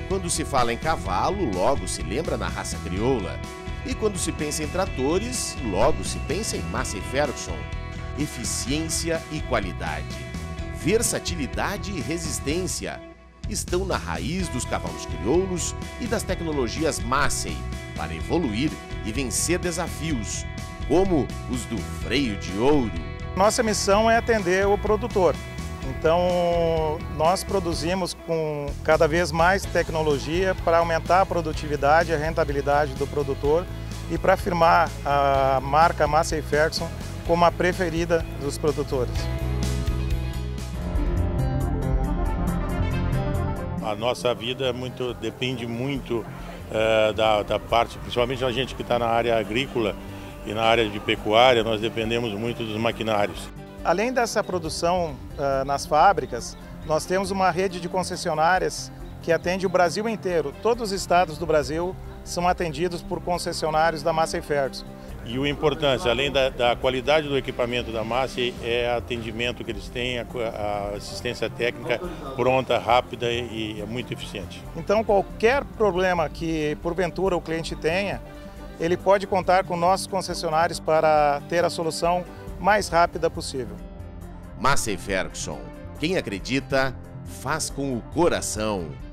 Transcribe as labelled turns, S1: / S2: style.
S1: Quando se fala em cavalo, logo se lembra na raça crioula. E quando se pensa em tratores, logo se pensa em Massey Ferguson. Eficiência e qualidade, versatilidade e resistência estão na raiz dos cavalos crioulos e das tecnologias Massey para evoluir e vencer desafios, como os do freio de ouro.
S2: Nossa missão é atender o produtor. Então, nós produzimos com cada vez mais tecnologia para aumentar a produtividade e a rentabilidade do produtor e para afirmar a marca Massey Ferguson como a preferida dos produtores.
S3: A nossa vida depende muito da parte, principalmente a gente que está na área agrícola e na área de pecuária, nós dependemos muito dos maquinários.
S2: Além dessa produção nas fábricas, nós temos uma rede de concessionárias que atende o Brasil inteiro. Todos os estados do Brasil são atendidos por concessionários da Massey Ferguson.
S3: E o importante, além da qualidade do equipamento da Massey, é o atendimento que eles têm, a assistência técnica pronta, rápida e é muito eficiente.
S2: Então, qualquer problema que porventura o cliente tenha, ele pode contar com nossos concessionários para ter a solução mais rápida possível.
S1: Massey Ferguson. Quem acredita, faz com o coração.